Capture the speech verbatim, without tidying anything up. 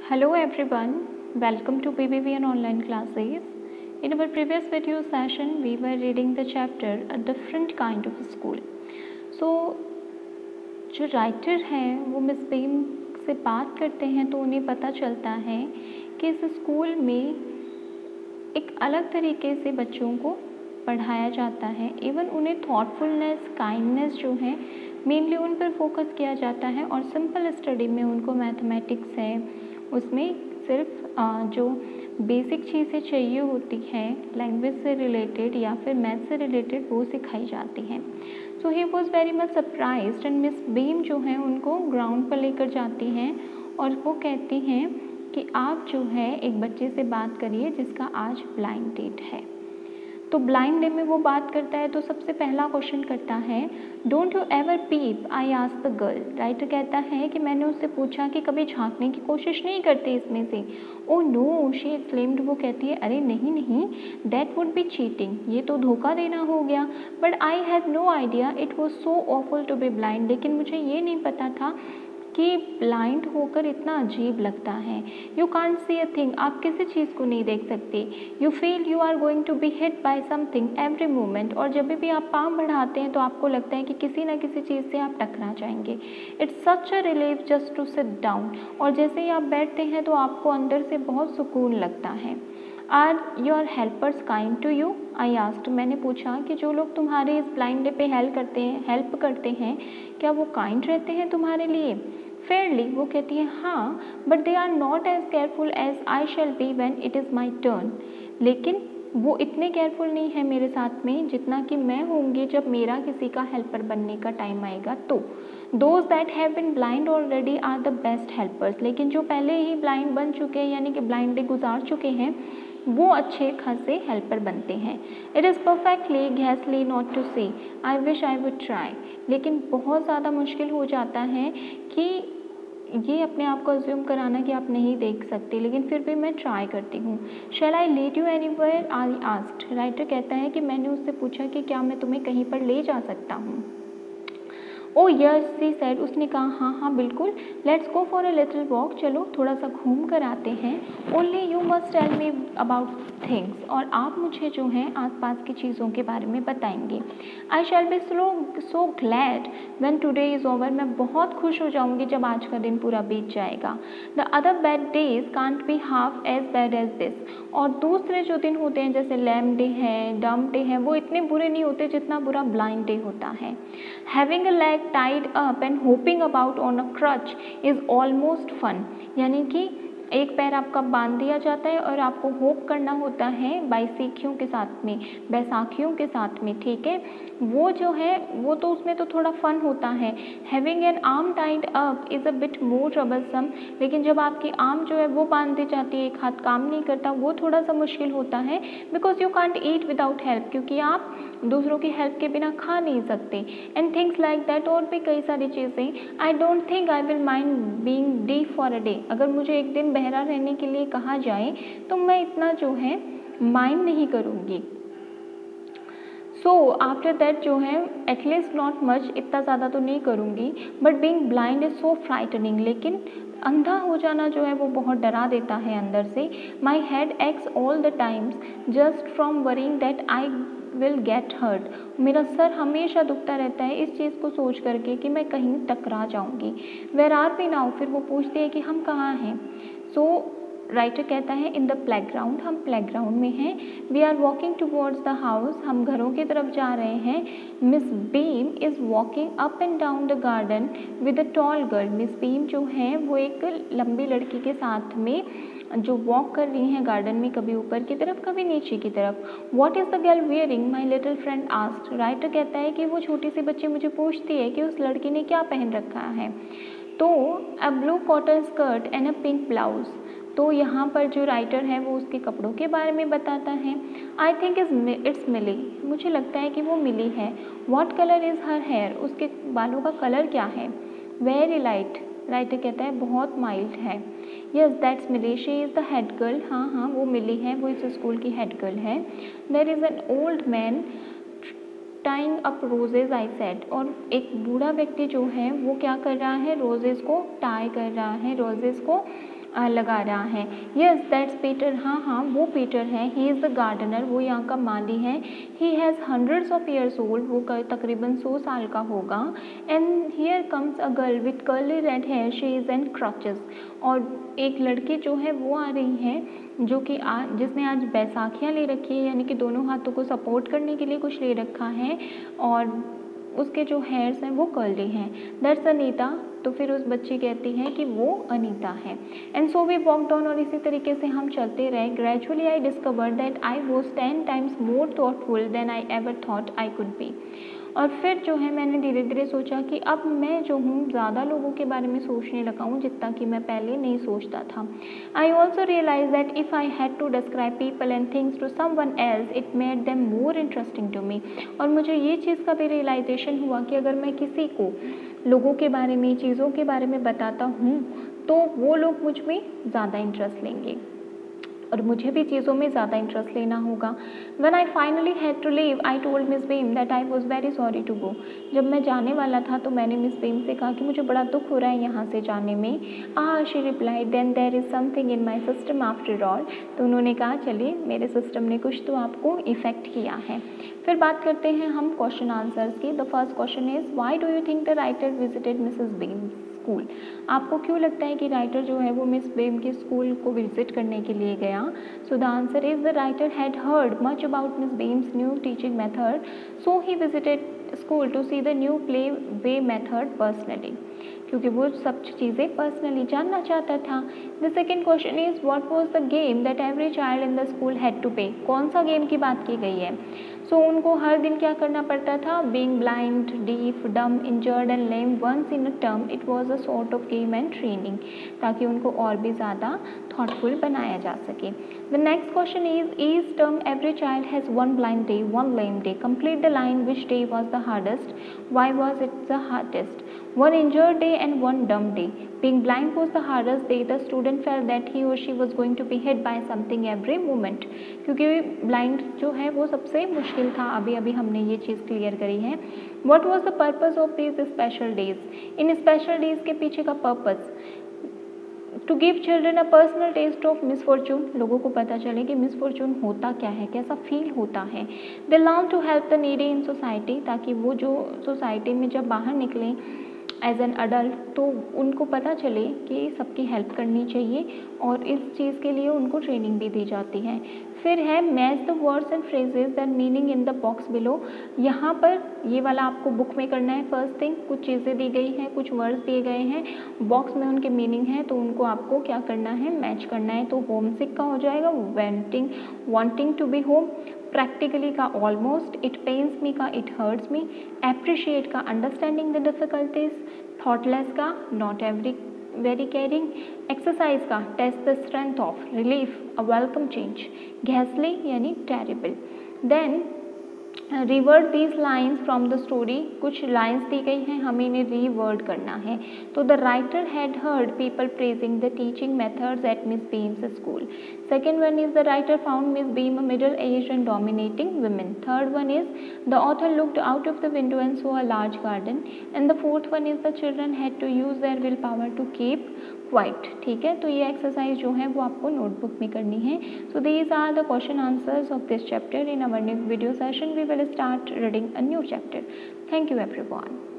Hello everyone, welcome to P B V N online classes. In our previous video session, we were reading the chapter A Different Kind of School. So, जो writer हैं वो miss बेम से बात करते हैं तो उन्हें पता चलता है कि इस स्कूल में एक अलग तरीके से बच्चों को पढ़ाया जाता है। इवन उन्हें थॉटफुलनेस, काइंडनेस जो है मेनली उन पर फोकस किया जाता है और सिंपल स्टडी में उनको मैथमेटिक्स है उसमें सिर्फ जो बेसिक चीज़ें चाहिए होती हैं लैंग्वेज से रिलेटेड या फिर मैथ से रिलेटेड वो सिखाई जाती हैं। So he was very much surprised and Miss Beam जो है उनको ग्राउंड पर लेकर जाती हैं और वो कहती हैं कि आप जो है एक बच्चे से बात करिए जिसका आज ब्लाइंड डेट है। तो ब्लाइंड डे में वो बात करता है तो सबसे पहला क्वेश्चन करता है, don't you ever peep, I ask the girl. Writer कहता है कि मैंने उससे पूछा कि कभी झांकने की कोशिश नहीं करती इसमें से। ओ नो, शी एक्सक्लेम्ड, वो कहती है अरे नहीं नहीं, दैट वुड बी चीटिंग, ये तो धोखा देना हो गया। But I had no idea it was so awful to be blind, लेकिन मुझे ये नहीं पता था कि ब्लाइंड होकर इतना अजीब लगता है। You can't see a thing, आप किसी चीज़ को नहीं देख सकते। You feel you are going to be hit by something every moment, और जब भी आप पाँव बढ़ाते हैं तो आपको लगता है कि किसी न किसी चीज़ से आप टकरा जाएंगे। It's such a relief just to sit down, और जैसे ही आप बैठते हैं तो आपको अंदर से बहुत सुकून लगता है। Are your helpers kind to you, I asked, मैंने पूछा कि जो लोग तुम्हारे इस ब्लाइंड डे पे हेल्प करते हैं हेल्प करते हैं क्या वो काइंड रहते हैं तुम्हारे लिए? फेयरली, वो कहती है हाँ, but they are not as careful as I shall be when it is my turn, लेकिन वो इतने केयरफुल नहीं है मेरे साथ में जितना कि मैं होंगी जब मेरा किसी का हेल्पर बनने का टाइम आएगा। तो those that have been blind already are the best helpers, लेकिन जो पहले ही ब्लाइंड बन चुके हैं यानी कि ब्लाइंड डे गुजार चुके हैं वो अच्छे खासे हेल्पर बनते हैं। इट इज़ परफेक्टली घैसली not to see, I wish I would try, लेकिन बहुत ज़्यादा मुश्किल हो जाता है कि ये अपने आप को अज्यूम कराना कि आप नहीं देख सकते, लेकिन फिर भी मैं ट्राई करती हूँ। Shall I lead you anywhere, I asked. Writer कहता है कि मैंने उससे पूछा कि क्या मैं तुम्हें कहीं पर ले जा सकता हूँ। ओ यस, सी सेड, उसने कहा हाँ हाँ बिल्कुल। Let's go for a little walk, चलो थोड़ा सा घूम कर आते हैं। Only you must tell me about things, और आप मुझे जो है आसपास की चीज़ों के बारे में बताएंगे। I shall be so so glad when today is over, मैं बहुत खुश हो जाऊंगी जब आज का दिन पूरा बीत जाएगा। The other bad days can't be half as bad as this, और दूसरे जो दिन होते हैं जैसे लैम डे है, डम डे है, वो इतने बुरे नहीं होते जितना बुरा ब्लाइंड डे होता है। Having a leg tied up and hopping about on a crutch is almost fun, यानी कि एक पैर आपका बांध दिया जाता है और आपको होप करना होता है बैसाखियों के साथ में बैसाखियों के साथ में ठीक है, वो जो है वो तो उसमें तो थोड़ा फन होता है। Having an arm tied up is a bit more troublesome, लेकिन जब आपकी आर्म जो है वो बांध दी जाती है, एक हाथ काम नहीं करता, वो थोड़ा सा मुश्किल होता है। Because you can't eat without help, क्योंकि आप दूसरों की हेल्प के बिना खा नहीं सकते। एंड थिंग्स लाइक दैट, और भी कई सारी चीज़ें। I don't think I will mind being deaf for a day, अगर मुझे एक दिन बहरा रहने के लिए कहा जाए तो मैं इतना जो है माइंड नहीं करूँगी। सो आफ्टर दैट जो है एटलीस्ट नॉट मच, इतना ज़्यादा तो नहीं करूँगी। But being blind is so frightening, लेकिन अंधा हो जाना जो है वो बहुत डरा देता है अंदर से। My head aches all the times just from worrying that I will get hurt, मेरा सर हमेशा दुखता रहता है इस चीज़ को सोच करके कि मैं कहीं टकरा जाऊंगी। वेर आर वी नाउ, फिर वो पूछती है कि हम कहाँ हैं। सो राइटर कहता है इन द प्लेग्राउंड, हम प्लेग्राउंड में हैं। We are walking towards the house, हम घरों की तरफ जा रहे हैं। Miss Beam is walking up and down the garden with a tall girl, Miss Beam जो है वो एक लंबी लड़की के साथ में जो वॉक कर रही हैं गार्डन में, कभी ऊपर की तरफ कभी नीचे की तरफ। What is the girl wearing, my little friend asked. Writer कहता है कि वो छोटी सी बच्ची मुझे पूछती है कि उस लड़की ने क्या पहन रखा है। तो a blue cotton skirt and a pink blouse, तो यहाँ पर जो राइटर है वो उसके कपड़ों के बारे में बताता है। I think is it's Millie, मुझे लगता है कि वो मिली है। What colour is her hair, उसके बालों का कलर क्या है। वेरी लाइट, राइटर कहता है बहुत माइल्ड है। Yes that's Millie, she is the head girl, हाँ हाँ वो मिली है, वो इस स्कूल की हेड गर्ल है। There is an old man tying up roses, I said, और एक बूढ़ा व्यक्ति जो है वो क्या कर रहा है, रोजेज को टाई कर रहा है, रोजेज को आ, लगा रहा है। यस दैट्स पीटर, हाँ हाँ वो पीटर है। ही इज़ द गार्डनर, वो यहाँ का माली है। He has hundreds of years old, वो तकरीबन सौ साल का होगा। And here comes a girl with curly red hair, she is and crutches, और एक लड़की जो है वो आ रही है जो कि आज जिसने आज बैसाखियाँ ले रखी है, यानी कि दोनों हाथों को सपोर्ट करने के लिए कुछ ले रखा है, और उसके जो हेयर्स हैं वो कर्ली हैं। दैट्स अनीता, तो फिर उस बच्ची कहती है कि वो अनीता है। And so we walked on, और इसी तरीके से हम चलते रहे। Gradually I discover that I was ten times more thoughtful than I ever thought I could be. और फिर जो है मैंने धीरे धीरे सोचा कि अब मैं जो हूँ ज़्यादा लोगों के बारे में सोचने लगा हूँ जितना कि मैं पहले नहीं सोचता था। I also realise that if I had to describe people and things to someone else it made them more interesting to me. और मुझे ये चीज़ का भी रियलाइजेशन हुआ कि अगर मैं किसी को लोगों के बारे में, चीज़ों के बारे में बताता हूँ तो वो लोग मुझ में ज़्यादा इंटरेस्ट लेंगे और मुझे भी चीज़ों में ज़्यादा इंटरेस्ट लेना होगा। When I finally had to leave, I told Miss Beam that I was very sorry to go. जब मैं जाने वाला था तो मैंने मिस बीम से कहा कि मुझे बड़ा दुख हो रहा है यहाँ से जाने में। Ah, she replied, then there is something in my system after all. तो उन्होंने कहा चलिए मेरे सिस्टम ने कुछ तो आपको इफ़ेक्ट किया है। फिर बात करते हैं हम क्वेश्चन आंसर्स की। The first question is why do you think the writer visited Mrs Beam school. आपको क्यों लगता है कि राइटर जो है वो मिस बेम के स्कूल को विजिट करने के लिए गया। So the answer is the writer had heard much about Miss Beam's new teaching method, so he visited school to see the new play way method personally, क्योंकि वो सब चीज़ें पर्सनली जानना चाहता था। The second question is what was the game that every child in the school had to pay. कौन सा game की बात की गई है। सो so, उनको हर दिन क्या करना पड़ता था। Being blind, deaf, dumb, injured and lame once in a term, it was a sort of game and training, ताकि उनको और भी ज़्यादा थॉटफुल बनाया जा सके। The next question is each term every child has one blind day, one lame day, complete the line which day was the hardest, why was it the hardest, one injured day and one dumb day. Being blind was the hardest day. The student felt that he or she was going to be hit by something every moment. क्योंकि blind जो है वो सबसे मुश्किल था। अभी अभी हमने ये चीज़ क्लियर करी है। What was the purpose of these special days? In special days के पीछे का purpose to give children a personal taste of misfortune, लोगों को पता चले कि मिसफॉर्चून होता क्या है, कैसा फील होता है। They learn to help the needy in society, ताकि वो जो सोसाइटी में जब बाहर निकलें एज एन अडल्ट तो उनको पता चले कि सबकी हेल्प करनी चाहिए, और इस चीज़ के लिए उनको ट्रेनिंग भी दी जाती है। फिर है match the words and phrases that meaning in the box below. यहाँ पर ये वाला आपको बुक में करना है। फर्स्ट थिंग, कुछ चीज़ें दी गई हैं, कुछ वर्ड्स दिए गए हैं, बॉक्स में उनके मीनिंग है, तो उनको आपको क्या करना है, मैच करना है। तो होम सिक का हो जाएगा wanting, wanting to be home, practically का ऑलमोस्ट, इट पेन्स मी का इट हर्ट्स मी, एप्रिशिएट का अंडरस्टैंडिंग द डिफिकल्टीज, थॉटलेस का not every very caring, exercise का test the strength of, relief a welcome change, घैसली यानी terrible. Then reword these lines from the story, कुछ lines दी गई हैं, हमें इन्हें रीवर्ड करना है। तो the writer had heard people praising the teaching methods eight Miss Beam's school. Second one is the writer found Miss Beam a middle age and dominating women. Third one is the author looked out of the window and saw a large garden. And the fourth one is the children had to use their will power to keep quiet. ठीक है, तो ये exercise जो है वो आपको notebook में करनी है। So these are the question answers of this chapter. In our next video session we will start reading a new chapter. Thank you everyone.